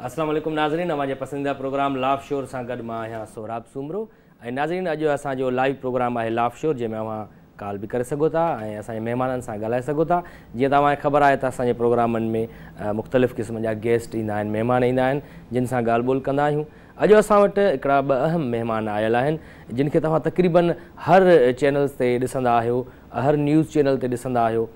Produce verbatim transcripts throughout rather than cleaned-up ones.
अस्सलाम वालेकुम नाज़रीन, अवां जे पसंदीदा प्रोग्राम लाफ शोर सां गॾु मां आहियां सोराब सूमरो। ऐं नाज़रीन, अॼु असांजो लाइव प्रोग्राम आहे लाफ शोर, जंहिंमें अवां कॉल बि करे सघो था ऐं असांजे महिमाननि सां ॻाल्हाए सघो था। जीअं तव्हांखे ख़बर आहे त असांजे प्रोग्रामनि में मुख़्तलिफ़ क़िस्म जा गेस्ट ईंदा आहिनि, महिमान ईंदा आहिनि, जिन सां ॻाल्हि ॿोल कंदा आहियूं। अॼु असां वटि हिकिड़ा ॿ अहम महिमान आयल आहिनि, जिन खे तव्हां तक़रीबन हर चैनल्स ते ॾिसंदा आहियो, हर न्यूज़ चैनल ते ॾिसंदा आहियो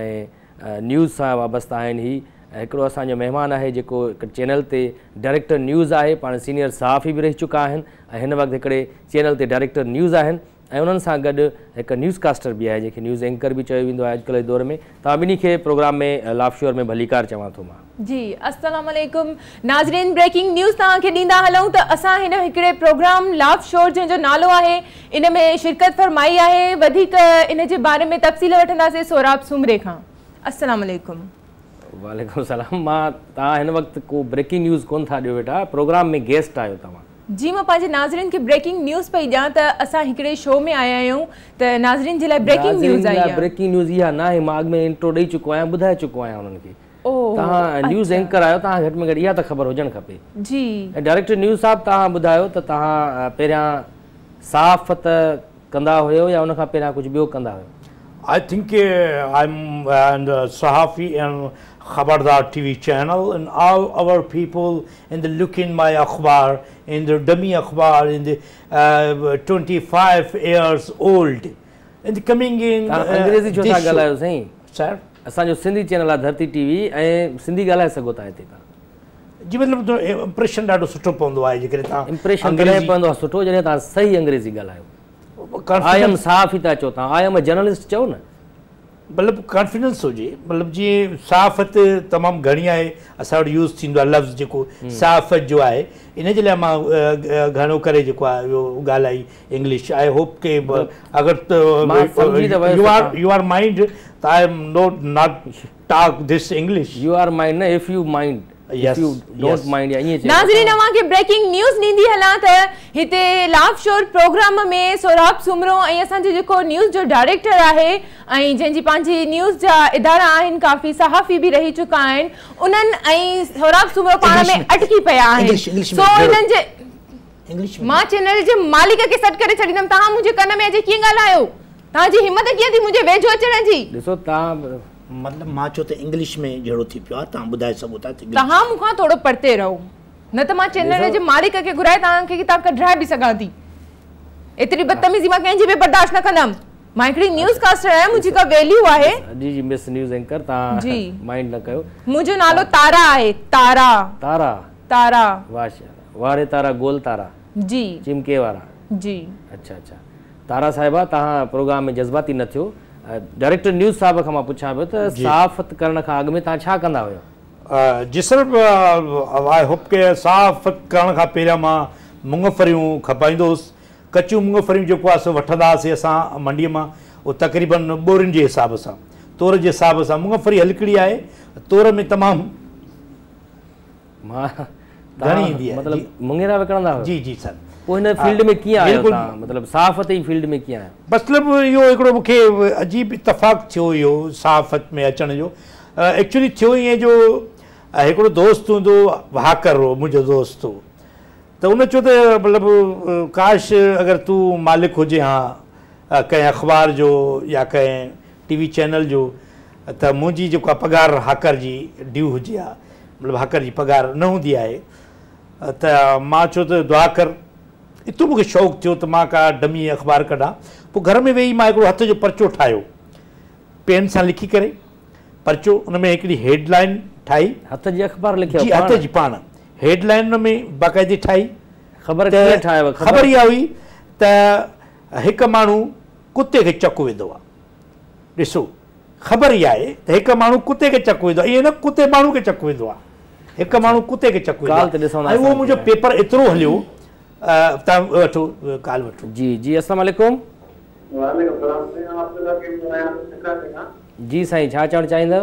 ऐं न्यूज़ सां वाबस्ता आहिनि। ही हिकिड़ो असांजो महिमान आहे जेको हिकु चैनल ते डायरेक्टर न्यूज़ आहे, पाण सीनियर सहाफ़ी बि रही चुका आहिनि ऐं हिन वक़्तु हिकिड़े चैनल ते डायरेक्टर न्यूज़ आहिनि ऐं उन्हनि सां गॾु हिकु न्यूज़ कास्टर बि आहे, जंहिंखे न्यूज़ एंकर बि चयो वेंदो आहे अॼुकल्ह जे दौर में। तव्हां ॿिन्ही खे प्रोग्राम में लाफ शोर में भलीकार चवां थो मां। जी अस्सलाम वालेकुम नाज़रीन, ब्रेकिंग न्यूज़ तव्हांखे ॾींदा हलूं त असां हिन हिकिड़े प्रोग्राम लाफ शोर जंहिंजो नालो आहे, इन में शिरकत फरमाई आहे। वधीक इन जे बारे में तफ़सील वठंदासीं सोराब सूमरे खां। अस्सलाम वालेकुम। वालेकुम सलाम। मां तव्हां हिन वक़्तु को ब्रेकिंग न्यूज़ कोन था ॾियो वेठा, प्रोग्राम में गेस्ट आहियो तव्हां। जी मां पंहिंजे नाज़रीन खे ब्रेकिंग न्यूज़ पई ॾियां त असां हिकिड़े शो में आया आहियूं, त नाज़रीन जे लाइ ब्रेकिंग न्यूज़ आई आहे। ब्रेकिंग न्यूज़ इहा न आहे, मां अॻु में इंट्रो ॾेई चुको आहियां, ॿुधाए चुको आहियां उन्हनि खे। तव्हां न्यूज़ एंकर आहियो, तव्हां घटि में घटि इहा त ख़बर हुजणु खपे। जी ऐं डायरेक्टर न्यूज़ साहिबु, तव्हां ॿुधायो त तव्हां पहिरियां सहाफ़त कंदा हुयो या उन खां पहिरियां कुझु ॿियो कंदा हुयो? I think uh, I'm and uh, Sahafi and Khabardar T V channel, and all our people in the look in my akhbar, in the dummy akhbar, in the uh, twenty-five years old, and the coming in. अंग्रेजी जो था ॻाल्हायो साईं? Sir. असांजो Sindhi channel आहे धरती TV ऐं सिंधी ॻाल्हाए सघो था हिते तव्हां। जी मतिलबु इम्प्रेशन ॾाढो सुठो पवंदो आहे जेकॾहिं तव्हां इम्प्रेशन कॾहिं पवंदो आहे सुठो जॾहिं तव्हां सही अंग्रेज़ी ॻाल्हायो। आई एम साफ़ ई था चओ तव्हां, आई एम अ जर्नलिस्ट चओ न। मतिलबु कॉन्फिडेंस हुजे, मतिलबु जीअं सहाफ़त तमामु घणी आहे, असां वटि यूज़ थींदो आहे लफ़्ज़ जेको सहाफ़त जो आहे, इन जे लाइ मां घणो करे जेको आहे इहो ॻाल्हाई इंग्लिश। आई होप के अगरि you are you are mind त I am not not talk this English. You are mind न, if you mind Yes, you don't yes. mind या ईअं। नाज़रीन, अवां खे ब्रेकिंग न्यूज़ ॾींदी हलां त हिते लाफ शोर प्रोग्राम में सोराब सूमरो ऐं असांजो जेको न्यूज़ जो डायरेक्टर आहे ऐं जंहिंजी पंहिंजी न्यूज़ जा इदारा आहिनि, काफ़ी सहाफ़ी बि रही चुका आहिनि, उन्हनि ऐं सोराब सूमरो पाण में अटकी पिया आहिनि। सो इन्हनि जे मां चैनल जे मालिक खे सॾु करे छॾींदमि, तव्हां मुंहिंजे कन में अॼु कीअं ॻाल्हायो? तव्हांजी हिमत कीअं थी मुंहिंजे वेझो अचण जी? ॾिसो तव्हां, मतिलबु मां चयो त इंग्लिश में जहिड़ो थी पियो आहे, तव्हां ॿुधाए सघो था। तव्हां मूंखां थोरो परते रहो, न त मां चैनल जे मालिक खे घुराए तव्हांखे किताब कढाए बि सघां थी। एतिरी बदतमीज़ी मां कंहिंजी बि बर्दाश्त न कंदमि। मां हिकिड़ी न्यूज़ कास्टर आहियां, मुंहिंजी का वैल्यू आहे। जी जी मिस न्यूज़ एंकर, तव्हां जी माइंड न कयो। मुंहिंजो नालो तारा आहे। तारा तारा तारा वाह वारे तारा गोल तारा जी चिमके वारा जी। अच्छा अच्छा तारा साहिबा, तव्हां प्रोग्राम में जज़्बाती न थियो। डायरेक्टर न्यूज़ साहिब खां मां पुछां पियो त सहाफ़त करण खां अॻु में तव्हां छा कंदा हुयो? जी सर, आई होप के सहाफ़त करण खां पहिरियां मां मूंगफलियूं खपाईंदो हुउसि। कचियूं मूंगफलियूं जेको आहे सो वठंदा हुआसीं असां मंडीअ मां, उहो तक़रीबन ॿोरियुनि जे हिसाब सां, तोर जे हिसाब सां। मूंगफली हलकड़ी आहे, तोर में तमामु मां घणी ईंदी आहे। मतिलबु मुंगेरा विकिणंदा हुआ? जी जी सर। पोइ हिन फील्ड में कीअं आयो तव्हां? मतिलबु सहाफ़त जी फील्ड में कीअं आयो? मतिलबु इहो हिकिड़ो मूंखे अजीब इतफ़ाक़ थियो इहो सहाफ़त में अचण जो। एक्चुअली थियो ईअं जो हिकिड़ो दोस्त हूंदो, हाकर हो मुंहिंजो दोस्त हो, त उन चयो त मतिलबु काश अगरि तूं मालिक हुजे हा कंहिं अख़बार जो या कंहिं टीवी चैनल जो, त मुंहिंजी जेको आहे पघार हाकर जी ड्यू हुजे हा, मतिलबु हाकर जी पघार न हूंदी आहे। त मां चयो त दुआ कर। एतिरो मूंखे शौक़ु थियो त मां का डमी अख़बार कढां। पोइ घर में वेही मां हिकिड़ो हथ जो पर्चो ठाहियो, पेन सां लिखी करे पर्चो, उन में हिकिड़ी हेडलाइन ठाही। हथ जी अख़बार लिखियो? जी हथ जी पाण हेडलाइन हुन में बाक़ाइदे ठाही। ख़बर कीअं ठाहियो? ख़बर इहा हुई त हिकु माण्हू कुते खे चकु विधो आहे। ॾिसो ख़बर इहा आहे त हिकु माण्हू कुते खे चकु विधो आहे, ईअं न कुते माण्हू खे चकु विधो आहे, हिकु माण्हू कुते खे चकु विधो आहे। ऐं उहो मुंहिंजो पेपर एतिरो हलियो। तव्हां वठो काल वठो। जी जी अस्सलाम वालेकुम। जी साईं, छा चवणु चाहींदव?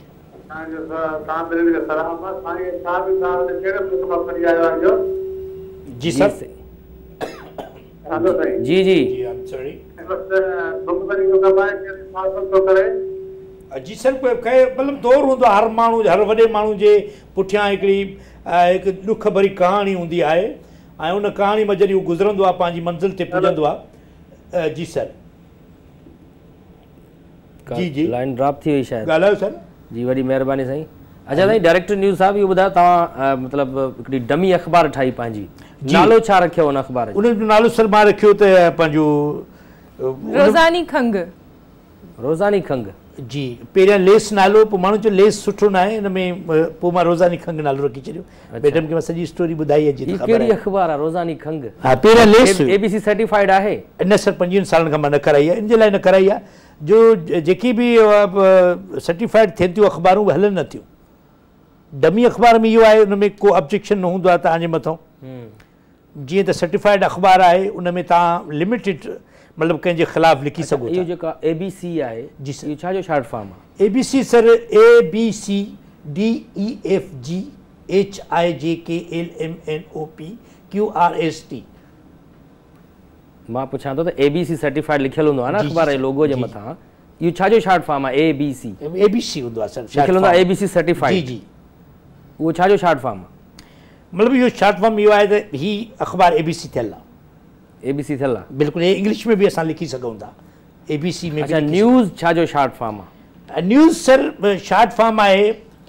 जी सर। जी जी जी सर, मतिलबु दौर हूंदो आहे हर माण्हू, हर वॾे माण्हू जे पुठियां हिकिड़ी हिकु ॾुख भरी कहाणी हूंदी आहे ऐं उन कहाणी मां जॾहिं उहो गुज़रंदो आहे पंहिंजी मंज़िल ते पुॼंदो आहे। जी सर जी जी लाइन ड्रॉप थी वई शायदि। ॻाल्हायो सर। जी वॾी महिरबानी साईं। अच्छा साईं डायरेक्टर न्यूज़ साहिबु इहो ॿुधायो तव्हां मतिलबु हिकिड़ी डमी अख़बार ठाही पंहिंजी, नालो छा रखियो उन अख़बार जो? उन जो नालो सर मां रखियो त पंहिंजो रोज़ानी खंघ। रोज़ानी खंघ जी, पहिरियां लेस नालो, पोइ माण्हू चयो लेस सुठो न आहे, हिन में पोइ मां रोज़ानी खंघ नालो रखी छॾियो। मैडम खे मां सॼी स्टोरी ॿुधाई आहे। जी कहिड़ी अख़बार आहे रोज़ानी खंघ? हा पहिरियां लेस एबीसी सर्टिफाइड आहे? न सर, पंजवीहनि सालनि खां मां न कराई आहे। इन जे लाइ न कराई आहे जो जेकी बि सर्टिफाइड थियनि थियूं अख़बारूं उहे हलनि नथियूं। डमी अख़बार में इहो आहे, उन में को ऑब्जेक्शन न हूंदो आहे तव्हांजे मथां। जीअं त सर्टिफाइड अख़बार आहे उन में तव्हां लिमिटेड मतिलबु कंहिंजे ख़िलाफ़ु लिखी सघो था। इहो जेका एबीसी आहे जी सर, इहो छा जो शॉर्ट फॉर्म आहे? ABC sir A B C D E F G H I J K L M N O P Q R S T. मां पुछां थो त एबीसी सर्टिफाइड लिखियल हूंदो आहे न अख़बार जे लोगो जे मथां, इहो छा जो शॉर्ट फॉर्म आहे? एबीसी एबीसी हूंदो आहे सर, लिखियल हूंदो आहे एबीसी सर्टिफाइड। जी जी, उहो छा जो शॉर्ट फॉर्म आहे? मतिलबु इहो शॉर्ट फॉर्म इहो आहे त ही अख़बार एबीसी थियल आहे। एबीसी थियल आहे बिल्कुलु, इंग्लिश में बि असां लिखी सघूं था एबीसी में। अच्छा, न्यूज़ छा जो शॉर्ट फॉर्म आहे? न्यूज़ सर शॉर्ट फॉर्म आहे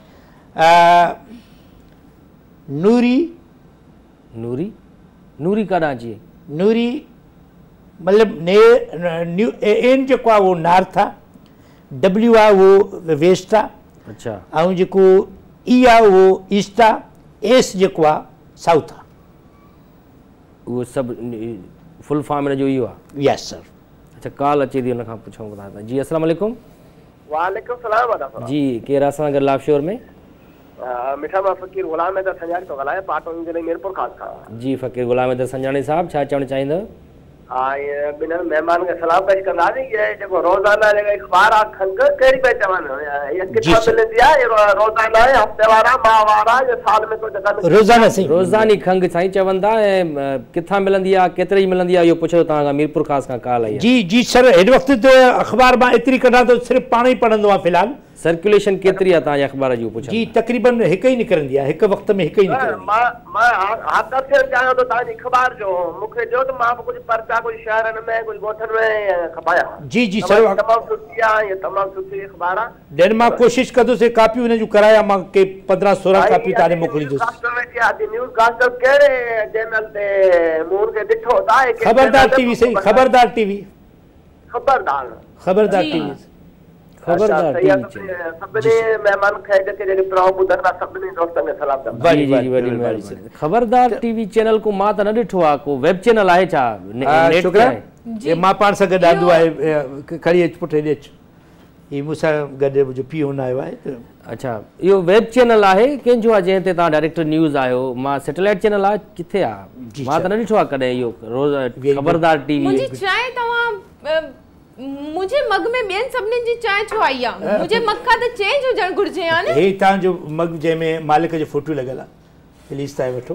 नूरी। नूरी नूरी काॾां अचे? नूरी मतिलबु ने न्यू एन जेको आहे उहो नॉर्थ आहे, डब्ल्यू आहे उहो वेस्ट आहे। अच्छा, ऐं जेको ई आहे उहो ईस्ट आहे, एस जेको आहे साउथ आहे। उहो सभु फुल फॉर्म हिन जो इहो आहे? यस सर। अच्छा, कॉल अचे थी हुन खां पुछूं था। जी अस्सलाम वालेकुम। वालेकुम सलाम। जी केरु आहे असां गॾु लाइव शोर में? मिठा मां फ़कीर गुलाम हैदर संजानी थो ॻाल्हायां, पाटो इंजन मीरपुर खां खां। जी फ़कीर गुलाम हैदर संजानी साहब, छा चवणु चाहींदव? हा, ये ॿिन्हिनि महिमान खे सलाम पेश कंदासीं। ये जेको रोज़ाना जेका अख़बार आहे खंघ कहिड़ी पई चवनि, इहा किथां मिलंदी आहे? रोज़ाना आहे, हफ़्तेवारा, माहवारा, या साल में कोई जगह? रोज़ाना साईं, रोज़ानी खंघ साईं चवनि था। ऐं किथां मिलंदी आहे, केतिरी मिलंदी आहे, इहो पुछो तव्हां खां। मीरपुर ख़ासि खां कॉल आई। जी जी सर, हिन वक़्तु त अख़बार मां एतिरी कढां थो, सिर्फ़ु पाण ई पढ़ंदो आहे फ़िलहाल। सर्कुलेशन केतिरी आहे तव्हांजे अख़बार जी? पुछो। जी तक़रीबन हिकु ई निकिरंदी आहे, हिकु वक़्त में हिकु ई निकिरंदी। मां मां हाथ थियणु चाहियां थो तव्हांजी अख़बार जो, मूंखे ॾियो त मां बि कुझु पर्चा कुझु शहरनि में कुझु ॻोठनि में खपायां। जी जी सर, तमामु सुठी आहे, इहा तमामु सुठी अख़बार आहे। ॾियण मां कोशिशि कंदुसि, कापियूं हिन जूं करायां मां के पंद्रहं सोरहं कापियूं तव्हांखे मोकिलींदुसि। न्यूज़ कास्टर कहिड़े चैनल ते मूं खे ॾिठो त ख़बरदार टीवी सही, ख़बरदार टीवी। ख़बरदार ख़बरदार टीवी ख़बरदार टीवी। सभिनी महिमान खे जेके जेके प्रोग्राम ॿुधनि था सभिनी दोस्तनि खे सलाम कंदा। जी जी वॾी महिरबानी। ख़बरदार टीवी चैनल को मां त न ॾिठो आहे, को वेब चैनल आहे छा? शुक्र मां पाण सां गॾु आंदो आहे, खणी अच पुटु हेॾे अच, हीउ मूंसां गॾु मुंहिंजो पीउ हुन आयो आहे। अच्छा, इहो वेब चैनल आहे कंहिंजो आहे जंहिं ते तव्हां डायरेक्टर न्यूज़ आहियो? मां सैटेलाइट चैनल आहे, किथे आहे? मां त न ॾिठो आहे कॾहिं इहो रोज़ ख़बरदार टीवी। मुंहिंजी चांहि तव्हां मुझे मग में ॿियनि सभिनीनि जी चांहि छो आई आहे? मुंहिंजे मग खां त चेंज हुजणु घुरिजे हा न? हे तव्हांजो मग जंहिंमें मालिक जो फोटो लॻियल आहे, प्लीज़ तव्हां वठो।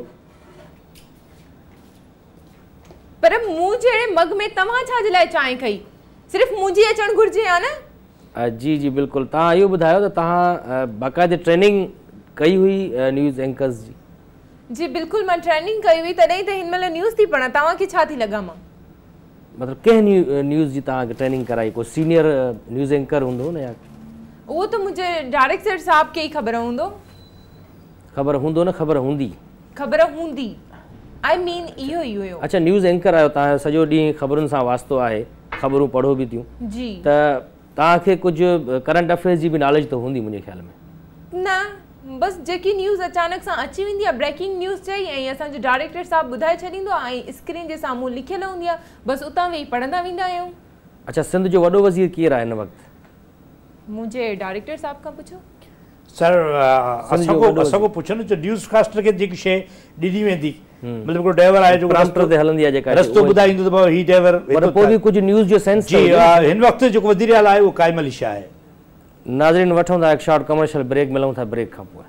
पर मूं जहिड़े मग में तव्हां छा जे लाइ चांहि कई? सिर्फ़ु मुंहिंजी अचणु घुरिजे हा न? जी जी बिल्कुलु। तव्हां इहो ॿुधायो त तव्हां बाक़ाइदे ट्रेनिंग कई हुई न्यूज़ एंकर्स जी? जी बिल्कुलु, मां ट्रेनिंग कई हुई, तॾहिं त हिन महिल न्यूज़ थी पढ़ां। तव्हांखे छा थी लॻा? मां मतिलबु कंहिं न्यूज़ जी तव्हांखे ट्रेनिंग कराई? को सीनियर न्यूज़ एंकर हूंदो न? या उहो त मुंहिंजे डायरेक्टर साहब खे ई ख़बर हूंदो। ख़बर हूंदो न, ख़बर हूंदी? ख़बर हूंदी, आई मीन इहो ई हुयो। अच्छा, न्यूज़ एंकर आहियो तव्हां, सॼो ॾींहुं ख़बरुनि सां वास्तो आहे, ख़बरूं पढ़ो बि थियूं जी, त तव्हांखे कुझु करंट अफेयर्स जी बि नॉलेज त हूंदी मुंहिंजे ख़्याल में? न, बस जेकी न्यूज़ अचानक सां अची वेंदी आहे, ब्रेकिंग न्यूज़ चई ऐं असांजो डायरेक्टर साहब ॿुधाए छॾींदो आहे ऐं स्क्रीन जे साम्हूं लिखियल हूंदी आहे, बसि उतां वेही पढ़ंदा वेंदा आहियूं। अच्छा, सिंध जो वॾो वज़ीर केरु आहे हिन वक़्तु? मुंहिंजे डायरेक्टर साहब खां पुछो। सर असांखो असांखो पुछनि त न्यूज़ कास्टर खे जेकी शइ ॾिनी वेंदी, मतिलबु हिकिड़ो ड्राइवर आहे जो प्रॉम्प्टर ते हलंदी आहे, जेका रस्तो ॿुधाईंदो त भाउ हीउ ड्राइवर, पर पोइ बि कुझु न्यूज़ जो सेंस। जी, हिन वक़्तु जेको वज़ीर आला आहे उहो क़ाइम अली शाह आहे। नाज़रीन वठूं था हिकु शॉर्ट कमर्शियल ब्रेक, मिलूं था ब्रेक खां पोइ।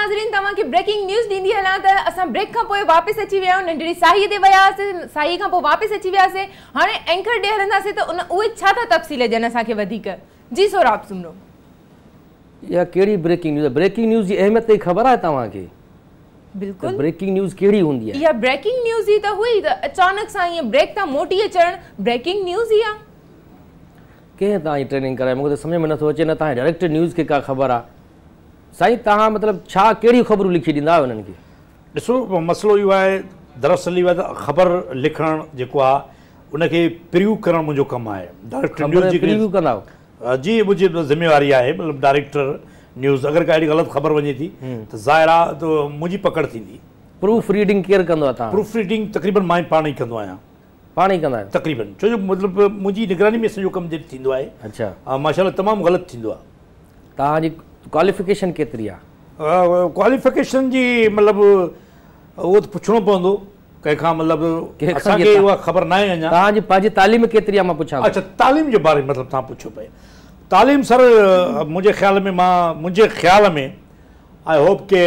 नाज़रीन तव्हांखे ब्रेकिंग न्यूज़ ॾींदी हलां त असां ब्रेक खां पोइ वापसि अची विया आहियूं नंढड़ी साईअ ते वियासीं साई खां पोइ वापसि अची वियासीं हाणे एंकर ॾे हलंदासीं त उन उहे छा था तफ़सील ॾियनि असांखे वधीक जी सोराब सुमरो इहा कहिड़ी ब्रेकिंग न्यूज़ ब्रेकिंग न्यूज़ जी अहमियत ई ख़बर आहे तव्हांखे बिल्कुलु ब्रेकिंग न्यूज़ कहिड़ी हूंदी आहे इहा ब्रेकिंग न्यूज़ ई त हुई त अचानक सां ईअं ब्रेक तां मोटी अचणु ब्रेकिंग न्यूज़ ई आहे कंहिं तव्हांजी ट्रेनिंग कराए मूंखे त सम्झ में नथो अचे न तव्हांखे डायरेक्ट न्यूज़ खे का ख़बर आहे साईं तव्हां मतिलबु छा कहिड़ियूं ख़बरूं लिखी ॾींदा आहियो उन्हनि खे ॾिसो मसइलो इहो आहे दरअसल इहो आहे त ख़बर लिखणु जेको आहे उनखे प्रिव्यू करणु मुंहिंजो कमु आहे डायरेक्टर न्यूज़ जी प्रिव्यू कंदा आहियो जी मुंहिंजी ज़िम्मेवारी आहे मतिलबु डायरेक्टर न्यूज़ अगरि का अहिड़ी ग़लति ख़बर वञे थी त ज़ाहिर आहे त मुंहिंजी पकड़ थींदी प्रूफ रीडिंग केरु कंदो आहे तव्हां प्रूफ रीडिंग तक़रीबन मां ई पाण ई कंदो आहियां पाण ई कंदा आहियो तक़रीबन छो जो मतिलबु मुंहिंजी निगरानी में सॼो कमु थींदो आहे अच्छा ऐं माशाल्लाह तमामु ग़लति थींदो आहे तव्हांजी क्वालिफिकेशन केतिरी आहे क्वालिफिकेशन जी मतिलबु उहो त पुछणो पवंदो कंहिंखां मतिलबु कंहिंखां असांखे उहा ख़बर न आहे अञा तव्हांजी पंहिंजी तालीम केतिरी आहे मां पुछां अच्छा तालीम जे बारे में मतिलबु तव्हां पुछो पिया तालीम सर मुंहिंजे ख़्याल में मां मुंहिंजे ख़्याल में आई होप के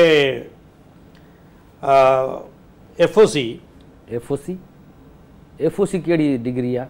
F O C F O C F O C कहिड़ी डिग्री आहे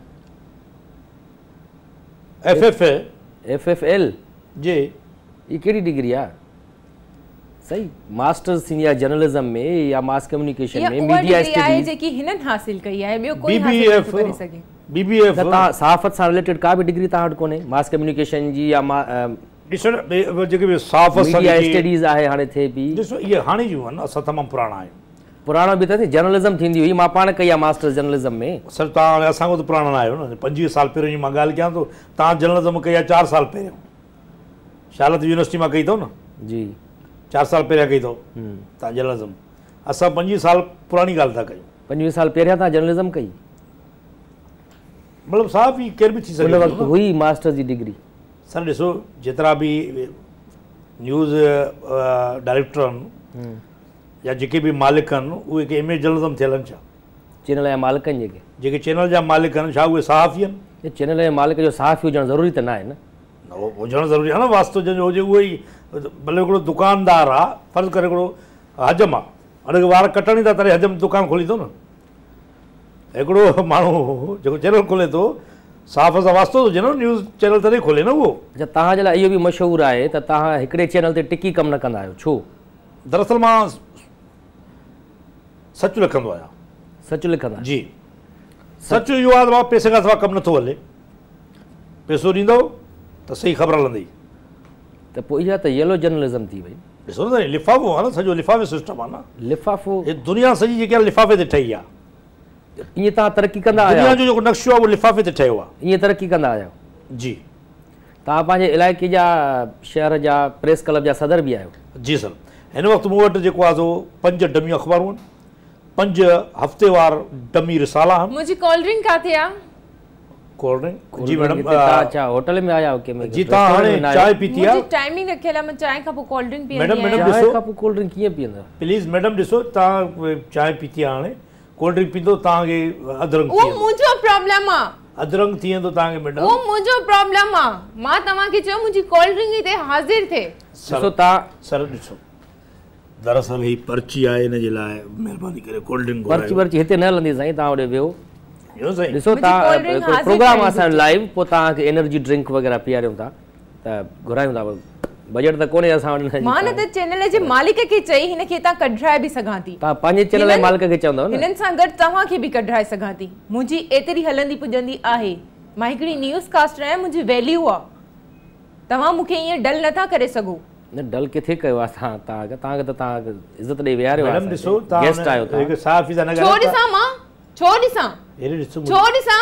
F F A F F L जी ही कहिड़ी डिग्री आहे सही मास्टर्स थींदी आहे जर्नलिज़म में या मास कम्युनिकेशन में मीडिया स्टडीज़ जेकी हिननि हासिल कई आहे ॿियो कोई बीबीएफ करे सघे बीबीएफ तव्हां सहाफ़त सां रिलेटेड का बि डिग्री तव्हां वटि कोन्हे मास कम्युनिकेशन जी या ॾिसो न जेके बि सहाफ़त मीडिया स्टडीज़ आहे हाणे थिए पई ॾिसो इहे हाणे जूं आहिनि असां तमामु पुराणा आहियूं पुराणो बि त जर्नलिज़म थींदी हुई मां पाण कई आहे मास्टर्स जर्नलिज़म में सर तव्हां हाणे असांखां त पुराणा न आहियो न पंजवीह साल पहिरियों जी मां ॻाल्हि कयां थो तव्हां जर्नलिज़म कई आहे चारि साल पहिरियों शालत यूनिवर्सिटी मां कई अथव न जी चारि साल पहिरियां कई अथव तव्हां जर्नलिज़म असां पंजवीह साल पुराणी ॻाल्हि था कयूं पंजवीह साल पहिरियां तव्हां जर्नलिज़म कई मतिलबु साफ़ ई केर बि थी उन सघे वक़्तु हुई मास्टर्स जी डिग्री सर ॾिसो जेतिरा बि न्यूज़ डायरेक्टर आहिनि या जेके बि मालिक आहिनि उहे के एम ए जर्नलिज़म थियल आहिनि छा चैनल जा मालिकनि जेके जेके चैनल जा मालिक आहिनि छा उहे सहाफ़ी आहिनि चैनल जे मालिक जो सहाफ़ी हुजणु ज़रूरी त न आहे न उहो हुजणु ज़रूरी आहे न वास्तो जंहिंजो हुजे उहो ई भले हिकिड़ो दुकानदार आहे फ़र्ज़ु करे हिकिड़ो हजम आहे हुनखे वार कटण ई था तरे हजम दुकानु खोली थो न हिकिड़ो माण्हू जेको चैनल खोले थो साफ़ सां वास्तो थो हुजे न न्यूज़ चैनल तॾहिं खोले न उहो अच्छा तव्हांजे लाइ इहो बि मशहूरु आहे त तव्हां हिकिड़े चैनल ते टिकी कमु न कंदा आहियो छो दरअसल मां सच लिखंदो आहियां सच लिखंदा जी सच इहो आहे त मां पैसे खां सवाइ कमु नथो हले पैसो ॾींदव त सही ख़बर हलंदी त पोइ इहा त येलो जर्नलिज़म थी वई ॾिसो न लिफ़ाफ़ो आहे न सॼो लिफ़ाफ़े सिस्टम आहे न लिफ़ाफ़ो हे दुनिया सॼी जेकी आहे लिफ़ाफ़े ते ठही आहे ईअं तव्हां तरक़ी कंदा दुनिया आहियो जो जेको नक्शो आहे उहो लिफ़ाफ़े ते ठहियो आहे ईअं तरक़ी कंदा आहियो जी तव्हां पंहिंजे इलाइक़े जा शहर जा प्रेस क्लब जा सदर बि आहियो जी सर हिन वक़्तु मूं वटि जेको आहे सो पंज डमी अख़बारूं आहिनि पंज हफ़्तेवार डमी रिसाला आहिनि मुंहिंजी कोल्ड ड्रिंक काथे आहे कोल्ड ड्रिंक जी मैडम अच्छा होटल में आया हो कंहिं जी तव्हां हाणे चांहि पीती आहे मुंहिंजी टाइमिंग रखियल आहे मां चांहि खां पोइ कोल्ड ड्रिंक पीअंदी मैडम मैडम आहियां चांहि ॾिसो खां पोइ कोल्ड ड्रिंक कीअं पीअंदव प्लीज़ मैडम ॾिसो तव्हां चांहि पीती आहे हाणे कोल्ड ड्रिंक पींदो तव्हांखे अदरंग उहो मुंहिंजो प्रॉब्लम आहे अदरंग थी वेंदो तव्हांखे मैडम उहो मुंहिंजो प्रॉब्लम आहे मां तव्हांखे चयो मुंहिंजी कोल्ड ड्रिंक हिते हाज़िर थिए ॾिसो तव्हां सर ॾिसो दरअसल ही पर्ची आहे हिन जे लाइ महिरबानी करे कोल्ड ड्रिंक पर्ची वर्ची हिते न हलंदी साईं तव्हां होॾे वियो ॾिसो साईं ॾिसो तव्हां प्रोग्राम आहे असांजो लाइव पोइ तव्हांखे एनर्जी ड्रिंक वग़ैरह पीआरियूं था त घुरायूं था बजट त कोन्हे असां वटि मां न त चैनल जे मालिक खे चई हिनखे तव्हां कढाए बि सघां थी तव्हां पंहिंजे चैनल जे मालिक खे चवंदव न हिननि सां गॾु तव्हांखे बि कढाए सघां थी मुंहिंजी एतिरी हलंदी पुॼंदी आहे मां हिकिड़ी न्यूज़ कास्टर आहियां मुंहिंजी वैल्यू आहे तव्हां मूंखे ईअं डल नथा करे सघो न डल किथे कयो आहे तव्हां तव्हांखे तव्हांखे त तव्हांखे इज़त ॾेई विहारियो मैडम ॾिसो गेस्ट आहियो हिकु साफ़ ई था न छो ॾिसां मां छो ॾिसां हेॾे ॾिसो छो ॾिसां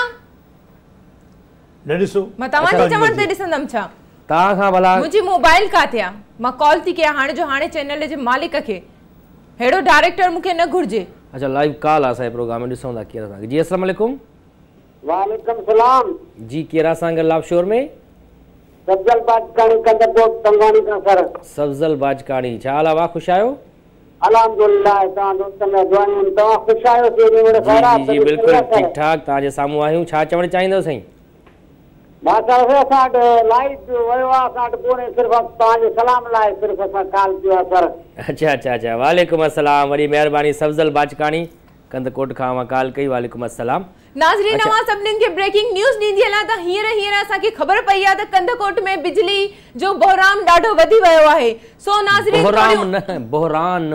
न ॾिसो मां तव्हांजे चवण ते ॾिसंदमि छा तव्हां खां भला मुंहिंजी मोबाइल काथे आहे मां कॉल थी कयां हाणे जो हाणे चैनल जे मालिक खे हेड़ो डायरेक्टर मूंखे न घुर्जे अच्छा लाइव कॉल आहे असांजे प्रोग्राम में ॾिसूं था केरु असांखे जी अस्सलाम वालेकुम वालेकुम सलाम जी केरु असांखे लाइव शोर में सब्जल बाजकानी कंदरकोट तंगाणी का सर सब्जल बाजकानी छा हाल आहे वाह ख़ुशि आहियो अल्हम्दुलिल्लाह तव्हां दोस्तनि जा दुआऊं तव्हां ख़ुशि आहियो जी जी बिल्कुलु ठीकु ठाक तव्हांजे साम्हूं आहियूं छा चवणु चाहींदव साईं माशाल्लाह असां वटि लाइव वियो आहे, असां वटि कोन्हे, सिर्फ़ु तव्हांजे सलाम लाइ सिर्फ़ु असां कॉल कयो आहे सर। अच्छा अच्छा अच्छा, वालेकुम अस्सलाम, वॾी महिरबानी। सफ़ज़ल बाचकानी कंदकोट खां मां कॉल कई। वालेकुम अस्सलाम। नाज़रीन, अवां सभिनीनि खे ब्रेकिंग न्यूज़ ॾींदी हलां त हींअर हींअर असांखे ख़बर पई आहे त कंदकोट में बिजली जो बहराम ॾाढो वधी वियो आहे। सो नाज़रीन, बहराम न बहरान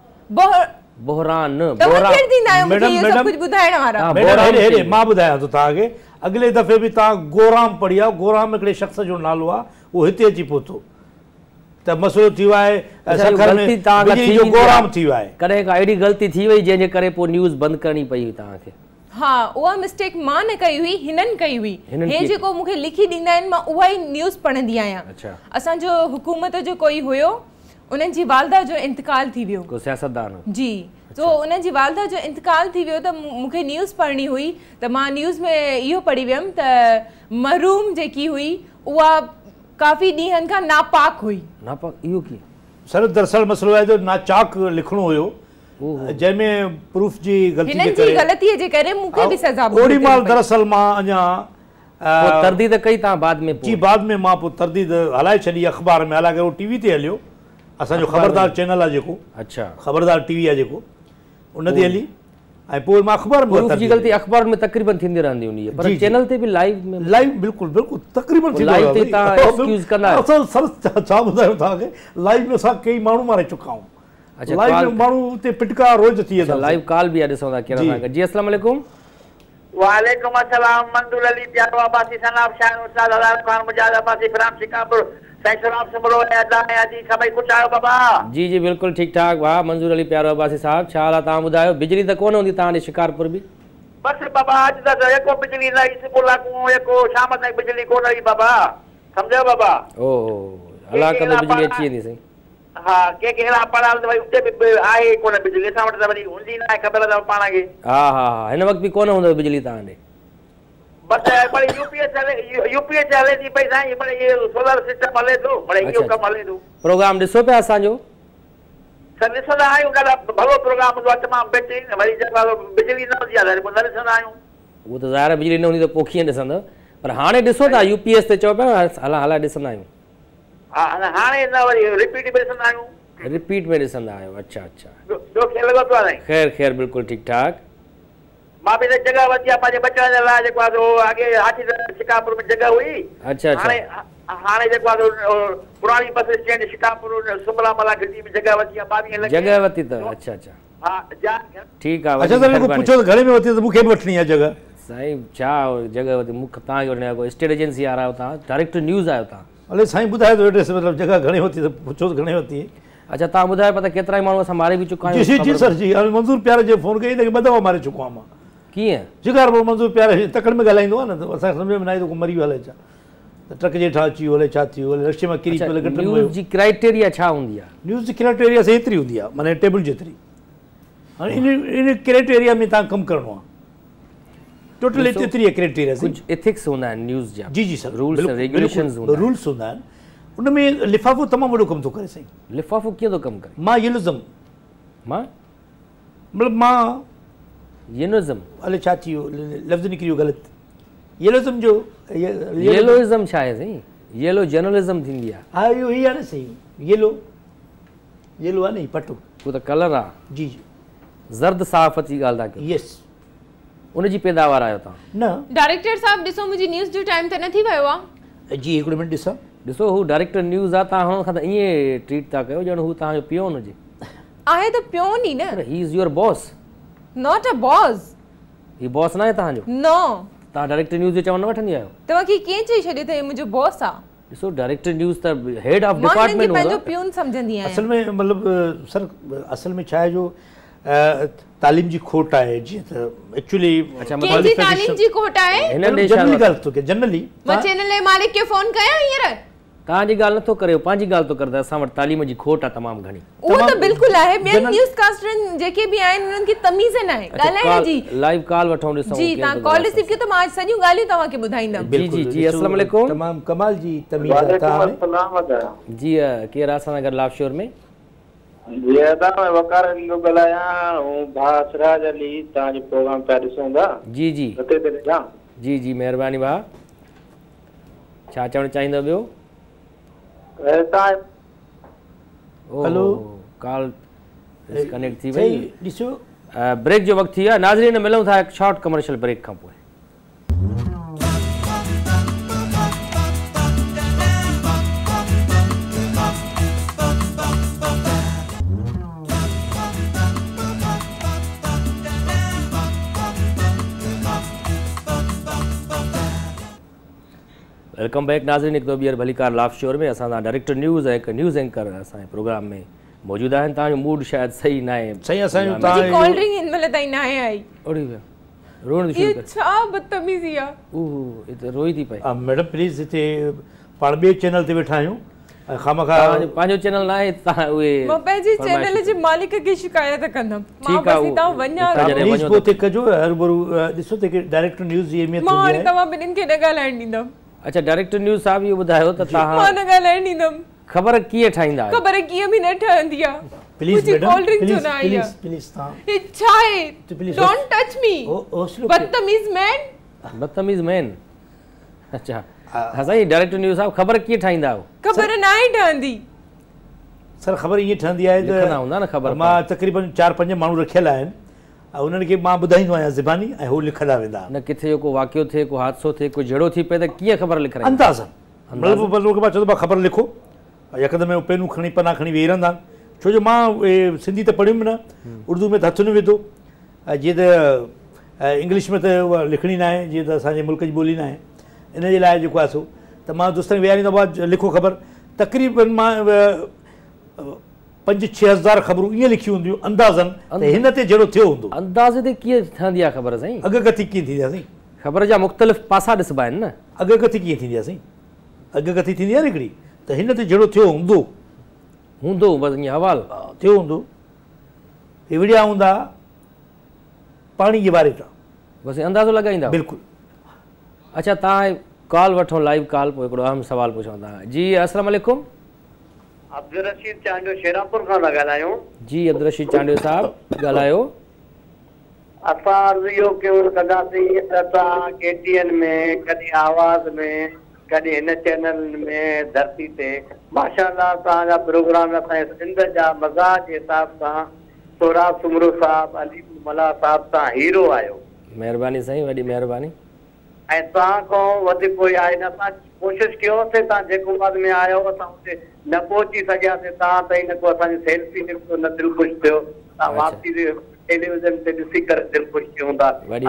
बहरान बहरान केरु थींदा आहियो मूंखे इहो सभु कुझु ॿुधाइण वारा? मैडम हेॾे हेॾे मां ॿुधायां थो तव्हांखे, अॻिले दफ़े बि तव्हां गोराम पढ़ी आहे, गोराम हिकिड़े शख़्स जो नालो आहे, उहो हिते अची पहुतो त मसइलो थी वियो आहे, सखर में बिजली जो गोराम थी वियो आहे। कॾहिं का अहिड़ी ग़लती थी वई जंहिंजे करे पोइ न्यूज़ बंदि करणी पई तव्हांखे? हा, उहा मिस्टेक मां न कई हुई, हिननि कई हुई। हे जेको मूंखे लिखी ॾींदा आहिनि मां उहा ई न्यूज़ पढ़ंदी आहियां। असांजो हुकूमत जो कोई हुयो, उन्हनि जी वालदा जो इंतकाल थी वियो, को सियासतदान जी, तो उन्हनि जी वालदा जो इंतकाल थी वियो त मूंखे न्यूज़ पढ़णी हुई त मां न्यूज़ में इहो पढ़ी वियमि त महरूम जेकी हुई उहा काफ़ी ॾींहंनि खां नापाक हुई। नापाक इहो कीअं? सर दरअसल मसइलो आहे त नाचाक लिखणो हुयो, जंहिंमें प्रूफ जी ग़लती जे करे ग़लतीअ जे करे मूंखे बि सज़ा ओड़ी महिल दरअसल मां अञा तरदीद कई तव्हां बाद में? जी बाद में मां पोइ तरदीद हलाए छॾी अख़बार में, हालांकि उहो टीवी ते हलियो, असांजो ख़बरदार चैनल आहे जेको, अच्छा ख़बरदार टीवी आहे जेको, उन ते हली ऐं पोइ मां अख़बार में जी ग़लती अख़बार में तक़रीबन थींदी रहंदी हूंदी आहे, पर चैनल ते बि लाइव में लाइव बिल्कुलु बिल्कुलु तक़रीबन थी लाइव ते तव्हां एक्सक्यूज़ कंदा आहियो? असां सर छा ॿुधायूं तव्हांखे, लाइव में असां कई माण्हू मारे चुका आहियूं। अच्छा, लाइव में माण्हू उते पिटका रोज़ थी वेंदा। लाइव कॉल बि आहे, ॾिसूं था कहिड़ा तव्हांखे। जी अस्सलाम वालेकुम। वालेकुम अस्सलाम, मंजूर अली प्यारो अब्बासी सनाब शान उस्ताद हज़ार खान मुजाहिद अब्बासी फराम शिकापुर सैसराब समरो अदा जी सभई कुछ आयो बाबा? जी जी बिल्कुलु ठीक ठाक। वाह मंजूर अली प्यारो अब्बासी साहब, छा हाल आहे? तव्हां ॿुधायो, बिजली त कोन हूंदी तव्हां ॾे शिकारपुर बि? बस बाबा अॼु त एको बिजली न आई, सुबुह को एको शाम ताईं बिजली कोन आई बाबा, सम्झो बाबा? ओहो, अलाह कंदो बिजली अची वेंदी सही। हा, के के अहिड़ा पढ़ाल त भई उते बि आहे कोन बिजली, असां वटि त वरी हूंदी न आहे, ख़बर अथव पाण खे। हा हा हा, हिन वक़्तु बि कोन हूंदव बिजली तव्हां ॾे? बस बड़े यूपीएस हले, यूपीएस हले थी पई साईं, बड़े ये सोलर सिस्टम हले थो, बड़े इहो कमु हले थो। प्रोग्राम ॾिसो पिया असांजो? सर ॾिसंदा आहियूं, ॾाढा भलो प्रोग्राम हूंदो आहे, तमामु बहितरीनु, वरी जेको बिजली न हूंदी आहे पोइ न ॾिसंदा आहियूं। उहो त ज़ाहिर बिजली न हूंदी त पोइ कीअं ॾिसंदव, पर हाणे ॾिसो था यूपीएस ते चओ पिया हला हला ॾिसंदा आहियूं। हा, हाणे न वरी रिपीट में ॾिसंदा आहियूं। रिपीट में ॾिसंदा आहियो, अच्छा अच्छा। ॿियो कीअं लॻो पियो आहे? ख़ैर ख़ैर बिल्कुलु ठीकु ठाक। मां बि जगह वरिती आहे पंहिंजे बचण जे लाइ, जेको आहे अॻे हाथी शिकारपुर में जगह हुई, अच्छा अच्छा, हाणे हाणे जेको आहे पुराणी बस स्टैंड शिकारपुर सुमला मला घिटी में जगह वरिती आहे, ॿावीह लख जगह वरिती अथव? अच्छा अच्छा, हा ठीकु आहे। अच्छा सर पुछो त घणे में वरिती त मूंखे बि वठणी आहे जगह? साईं छा जगह वरिती मूंखे तव्हांखे वठणी आहे? कोई स्टेट एजेंसी वारा आहियो तव्हां, डायरेक्ट न्यूज़ आहियो तव्हां? हले साईं ॿुधाए थो एड्रेस, मतिलबु जगह घणे वरिती त पुछो त घणे वरिती? अच्छा, तव्हां ॿुधायो पता केतिरा ई माण्हू असां मारे बि चुका आहियूं? जी जी सर जी, हाणे मंज़ूर प्यारे जे फ़ोन कई त ॿ दफ़ा मारे चुको आहियां मां। कीअं? शिकारपुर मंज़ूर प्यारे तकड़ में ॻाल्हाईंदो आहे न, त असांखे सम्झ में न आई त को मरी वियो हले छा, त ट्रक जे हेठां अची वियो हले, छा थी वियो हले, रस्ते मां किरी पियो हले, घटि में न्यूज़ जी क्राइटेरिया छा हूंदी आहे? न्यूज़ जी क्राइटेरिया एतिरी हूंदी आहे, माना टेबल जेतिरी। हाणे इन इन क्राइटेरिया में तव्हां कमु करिणो आहे, टोटल एतिरी आहे क्राइटेरिया। कुझु एथिक्स हूंदा आहिनि न्यूज़ जा? जी जी सर, रूल्स एंड रेगुलेशंस हूंदा आहिनि, रूल्स हूंदा आहिनि। उन में लिफ़ाफ़ो तमामु वॾो कमु थो करे साईं। लिफ़ाफ़ो कीअं थो कमु करे? मां येलोज़म, मां मतिलबु मां येलोज़म, हले छा थी वियो, लफ़्ज़ निकिरी वियो ग़लति। येलोज़म जो येलोइज़म छा आहे साईं? येलो जर्नलिज़म थींदी आहे। हा इहो ई आहे न साईं, येलो येलो आहे न पटो, उहो त कलर आहे। जी जी, ज़र्द सहाफ़त जी ॻाल्हि था कयो? यस, उनजी पैदावार आहियो तव्हां? न डायरेक्टर साहब ॾिसो, मुंहिंजी न्यूज़ जो टाइम त न थी वियो आहे। जी हिकिड़ो मिंट ॾिसां। ॾिसो हू डायरेक्टर न्यूज़ आहे, तव्हां हुन खां त ईअं ट्रीट था कयो ॼण हू तव्हांजो पियोन हुजे। आहे त पियोन ई न। He is your boss. Not a boss. ही बॉस न आहे तव्हांजो? नो। तव्हां डायरेक्टर न्यूज़ जो चवण न वठंदी आहियो? तव्हांखे कीअं चई छॾियो त हे मुंहिंजो बॉस आहे? ॾिसो डायरेक्टर न्यूज़ त हेड ऑफ डिपार्टमेंट हूंदो। मां पंहिंजो पियून सम्झंदी आहियां। असल में मतिलबु सर असल में छा आहे जो तालीम जी खोट आहे, जीअं त एक्चुअली कंहिंजी तालीम जी खोट आहे? जनरली ॻाल्हि थो कयां, जनरली मां चैनल जे मालिक खे फ़ोन कयां हींअर? तव्हांजी ॻाल्हि नथो करे, पंहिंजी ॻाल्हि थो करे, असां वटि तालीम जी खोट आहे तमामु घणी। उहो त बिल्कुलु आहे, ॿियनि न्यूज़ कास्टरनि जेके बि आहिनि उन्हनि खे तमीज़ न आहे ॻाल्हाइण जी। लाइव कॉल वठूं ॾिसूं। जी तव्हां कॉल रिसीव कयो त मां सॼियूं ॻाल्हियूं तव्हांखे ॿुधाईंदमि। जी जी जी अस्सलाम वालेकुम। तमामु कमाल जी तमीज़ आहे। वालेकुम अस्सलाम। जी केरु आहे असां सां गॾु लाइव शोर में? जी अदा वकार अली थो ॻाल्हायां, ऐं भाउ सिराज अली, तव्हांजो प्रोग्राम पिया ॾिसूं था। जी जी हुते ते ॾिसां। जी जी महिरबानी भाउ। छा चवणु चाहींदो ॿियो? हेलो कॉल डिस्कनेक्ट थी वई। ॾिसो ब्रेक जो वक़्तु थी वियो आहे। नाज़रीन मिलूं था हिकु शॉर्ट कमर्शियल ब्रेक खां पोइ। वेलकम बैक नाज़रीन, हिकु ॿीहर भलीकार लाफ शोर में असां डायरेक्टर न्यूज़ ऐं हिकु न्यूज़ एंकर असांजे प्रोग्राम में मौजूदु आहिनि। तव्हांजो मूड शायदि सही न आहे। सही असांजो कॉल ड्रिंक हिन महिल ताईं न आहे आई। ओड़ी वियो रोण शुरू ये छा बदतमीज़ी आहे। ओह हिते रोई थी पई। हा मैडम प्लीज़ हिते पाण ॿिए चैनल ते वेठा आहियूं ऐं खामखा पंहिंजो चैनल न आहे तव्हां उहे मां पंहिंजे चैनल जे मालिक खे शिकायत कंदमि। मां बस हितां वञा प्लीज़ पोइ ते कजो हर भरू ॾिसो त डायरेक्टर न्यूज़ जी अहमियत मां हूंदी हाणे आहे। तव्हां ॿिन्हिनि खे न ॻाल्हाइण ॾींदमि। अच्छा डायरेक्टर न्यूज़ साहब इहो ॿुधायो त तव्हां मां न ॻाल्हाइण ॾींदमि। ख़बर कीअं ठाहींदा आहियो? ख़बर कीअं बि न ठहंदी आहे। प्लीज़ मैडम कॉल ड्रिंक छो प्लीज़ न आई प्लीज़ आहे? प्लीज़ तव्हां ये छा आहे? तो please डोंट टच मी ओ ओसलो बदतमीज़ मैन। बदतमीज़ मैन। अच्छा हा साईं डायरेक्टर न्यूज़ साहब ख़बर कीअं ठाहींदा आहियो? ख़बर न आहे ठहंदी। सर ख़बर ईअं ठहंदी आहे लिखंदा हूंदा न ख़बर। मां तक़रीबन चारि पंज माण्हू रखियल आहिनि ऐं उन्हनि खे मां ॿुधाईंदो आहियां ज़बानी ऐं हू लिखंदा वेंदा। न किथे जो को वाक़ियो थिए को हादसो थिए को जहिड़ो थी पए त कीअं ख़बर लिखाईंदा? अंदाज़न मतिलबु मतिलबु मां चवंदो ख़बर लिखो यकदमि पेनूं खणी पना खणी वेही रहंदा आहिनि। छो जो मां उहे सिंधी त पढ़ियुमि न, उर्दू में त हथु न विधो, जीअं त इंग्लिश में त उहा लिखणी न आहे, जीअं त असांजे मुल्क जी ॿोली न आहे। इन जे लाइ जेको आहे सो त मां दोस्तनि खे विहारींदो आहे लिखो ख़बर। तक़रीबन मां पंज छह हज़ार ख़बरूं ईअं लिखियूं हूंदियूं अंदाज़न त हिन ते जहिड़ो थियो हूंदो। अंदाज़े ते कीअं ठहंदी आहे ख़बर साईं? अॻकथी कीअं थींदी आहे साईं? ख़बर जा मुख़्तलिफ़ पासा ॾिसबा आहिनि न। अॻकथी कीअं थींदी आहे साईं? अॻकथी थींदी आहे न हिकिड़ी त हिन ते जहिड़ो थियो हूंदो हूंदो बसि ईअं हवाल थियो हूंदो। हिवड़िया हूंदा पाणी जे बारे तां बसि अंदाज़ो लॻाईंदा बिल्कुलु। अच्छा तव्हां कॉल वठो लाइव कॉल पोइ हिकिड़ो अहम सुवाल पुछां तव्हां। जी अस्सलाम वालेकुम। अब्दुल रशीद चांडियो शेरापुर खां था ॻाल्हायूं। जी अब्दुल रशीद चांडियो साहब ॻाल्हायो। असां अर्ज़ु इहो कयूं कंदासीं त तव्हां के टी एन में कॾहिं आवाज़ में कॾहिं हिन चैनल में धरती ते माशाअल्लाह तव्हांजा प्रोग्राम असांजे सिंध जा मज़ाक़ जे हिसाब सां सोराब सुमरो साहब अली मला साहब तव्हां हीरो आहियो। महिरबानी साईं वॾी महिरबानी। ऐं तव्हां खां वधीक कोई आहे न। असां कोशिशि कयोसीं तव्हां जेको बाद में आयो असां हुते न पहुची सघियासीं। तव्हां ताईं न को असांजी सेल्फी निकितो न दिलि ख़ुशि थियो। तव्हां वापसी टेलीविज़न ते ॾिसी करे दिलि ख़ुशि थियूं हूंदा।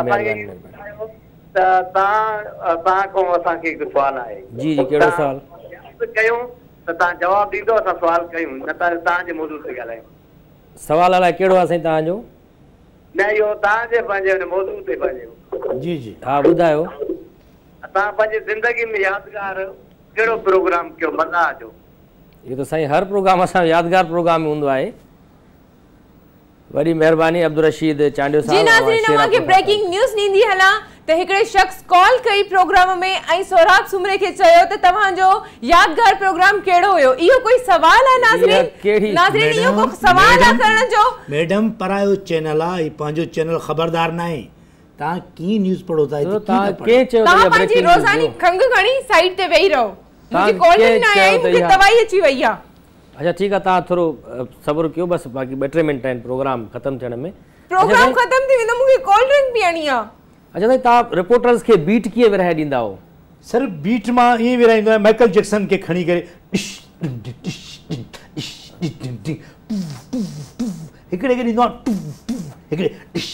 त तव्हां तव्हां खां असांखे हिकु सुवालु आहे। जी जी कहिड़ो सुवालु? कयूं त तव्हां जवाबु ॾींदो असां सुवालु कयूं न त तव्हांजे मौज़ूअ ते ॻाल्हायूं। सुवालु अलाए कहिड़ो आहे साईं तव्हांजो? न इहो तव्हांजे पंहिंजे मौज़ूअ ते पंहिंजो। जी जी हा ॿुधायो। तव्हां पंहिंजी ज़िंदगी में यादगार कहिड़ो प्रोग्राम कयो मज़ा जो? इहो त साईं हर प्रोग्राम असांजो यादगार प्रोग्राम हूंदो आहे। वॾी महिरबानी अब्दुल रशीद चांडियो साहब। जी नाज़रीन अवांखे ब्रेकिंग न्यूज़ ॾींदी हलां त हिकिड़े शख़्स कॉल कई प्रोग्राम में ऐं सोराब सुमरे खे चयो त तव्हांजो यादगार प्रोग्राम कहिड़ो हुयो। इहो कोई सवाल आहे नाज़रीन? नाज़रीन इहो को सवाल आहे करण जो? मैडम परायो चैनल आहे, ही पंहिंजो चैनल ख़बरदार न आहे। तव्हां कीअं न्यूज़ पढ़ो था? तव्हां कीअं चयो? तव्हां पंहिंजी रोज़ानी खंघि खणी साइड ते वेही रहो। मुंहिंजी कॉल ड्रिंक न आई, मूंखे दवाई अची वई आहे। अच्छा ठीकु आहे तव्हां थोरो सब्र कयो बसि बाक़ी ॿ टे मिंट आहिनि प्रोग्राम ख़तमु थियण में। प्रोग्राम ख़तम थी वेंदो, मूंखे कॉल ड्रिंक पीअणी आहे। अच्छा साईं तव्हां रिपोर्टर्स खे बीट कीअं विरहाए ॾींदा हो? सर बीट मां ईअं विरहाईंदो आहियां माइकल जैक्सन खे खणी करे हिकिड़े खे ॾींदो आहे।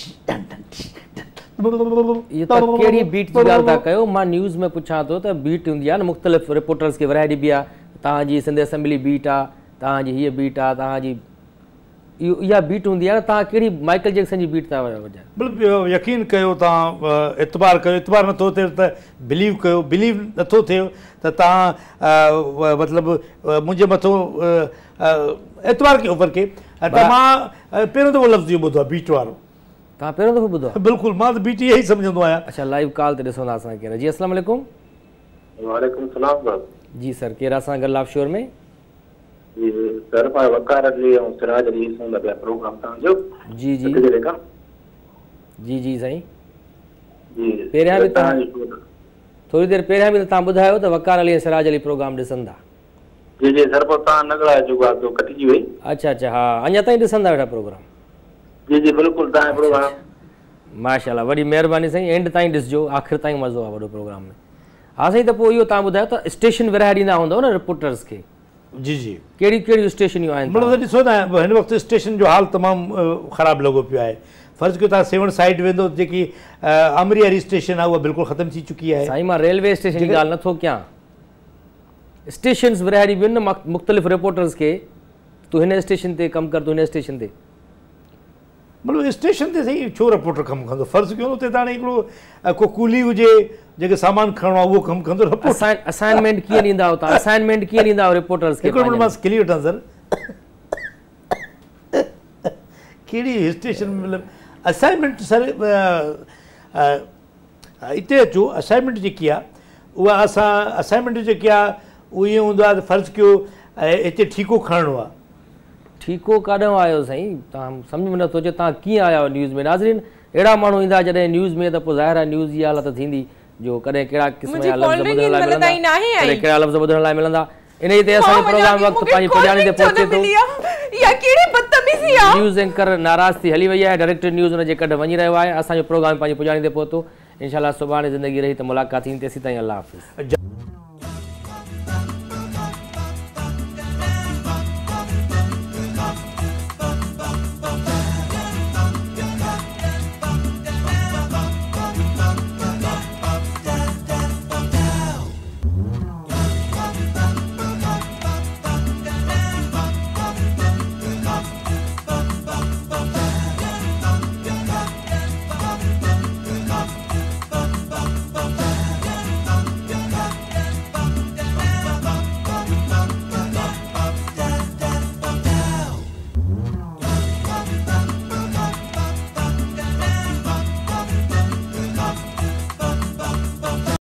इहो त कहिड़ी बीट जी ॻाल्हि था कयो? मां न्यूज़ में पुछां थो त बीट हूंदी आहे न मुख़्तलिफ़ रिपोर्टर्स खे विरहाए ॾिबी आहे। तव्हांजी सिंध असेंबली बीट आहे, तव्हांजी हीअ बीट आहे, तव्हांजी इहो इहा बीट हूंदी आहे न। तव्हां कहिड़ी माइकल जैक्सन जी बीट था वॼायो? बिल्कुलु यकीन कयो तव्हां, इतबार कयो। इतबार नथो थिए त बिलीव कयो, बिलीव नथो थिए त तव्हां मतिलबु मुंहिंजे मथां एतबार कयो पर के। त मां पहिरियों दफ़ो लफ़्ज़ इहो ॿुधो आहे बीट वारो। तव्हां पहिरियों दफ़ो ॿुधो आहे? बिल्कुलु मां त बीट इहा ई सम्झंदो आहियां। अच्छा लाइव कॉल ते ॾिसो था असां केरु? जी अस्सलाम वालेकुम। वालेकुम सलाम। जी सर केरु असां गॾु लाइव शोर में? जी सर पाण वकार अली ऐं सिराज अली ॾिसूं था पिया प्रोग्राम तव्हांजो। जी जी जी जी साईं। जी पहिरियां बि तव्हां थोड़ी देरि पहिरियां बि तव्हां ॿुधायो त वकार अली ऐं सिराज अली प्रोग्राम ॾिसंदा। जी जी सर, पोइ तव्हां न ॻाल्हाए जेको आहे तो कटिजी वई। अच्छा अच्छा, हा अञा ताईं ॾिसंदा वेठा प्रोग्राम? जी जी बिल्कुलु तव्हांजो प्रोग्राम। माशाल्लाह, वॾी महिरबानी साईं, एंड ताईं ॾिसजो, आख़िर ताईं मज़ो आहे वॾो प्रोग्राम में। हा साईं, त पोइ इहो तव्हां ॿुधायो त स्टेशन विराए ॾींदा हूंदव न रिपोर्टर्स खे? जी जी, कहिड़ी कहिड़ियूं स्टेशनियूं आहिनि? मतिलबु ॾिसो न हिन वक़्तु स्टेशन जो हाल तमामु ख़राबु लॻो पियो आहे। फ़र्ज़ु कयो तव्हां सेवन साइड वेंदो, जेकी अमरियारी स्टेशन आहे उहा बिल्कुलु ख़तमु थी चुकी आहे। साईं मां रेलवे स्टेशन जी ॻाल्हि नथो कयां, स्टेशन्स विराए ॾिबियूं आहिनि न मुख़्तलिफ़ रिपोर्टर्स खे, तूं हिन स्टेशन ते कमु कर, तूं हिन स्टेशन ते। मतिलबु स्टेशन ते साईं छो रिपोर्टर कमु कंदो? फ़र्ज़ु कयो उते त हाणे हिकिड़ो को कूली हुजे जेके सामान खणणो आहे उहो कमु कंदो। असाइनमेंट कीअं ॾींदा हो तव्हां? असाइनमेंट कीअं ॾींदा हो रिपोर्टर्स खे? हिकिड़ो मिनट मां क्लियर वठां सर, कहिड़ी स्टेशन में मतिलबु असाइनमेंट? सर हिते अचो, असाइनमेंट जेकी आहे उहा असां असाइनमेंट जेकी आहे उहो ईअं हूंदो आहे त फ़र्ज़ु कयो हिते ठीको खणणो आहे। ठीको काॾों आयो साईं? तव्हां सम्झ में नथो अचे तव्हां कीअं आया न्यूज़ में? नाज़रीन, अहिड़ा माण्हू ईंदा जॾहिं न्यूज़ में, त पोइ ज़ाहिर आहे न्यूज़ जी हालत थींदी जो कॾहिं कहिड़ा क़िस्म जा लफ़्ज़ ॿुधण लाइ मिलंदा, कॾहिं कहिड़ा लफ़्ज़ ॿुधण लाइ मिलंदा। इन ई ते असांजो प्रोग्राम वक़्तु पंहिंजी पुॼाणी ते पहुचे थो। न्यूज़ एंकर नाराज़ थी हली वई आहे, डायरेक्टर न्यूज़ हुनजे कॾ वञी रहियो आहे। असांजो प्रोग्राम पंहिंजी पुॼाणी ते पहुतो। इंशाल्लाह सुभाणे ज़िंदगी रही त मुलाक़ात थींदी। तेसीं ताईं अल्लाह हाफ़िज़।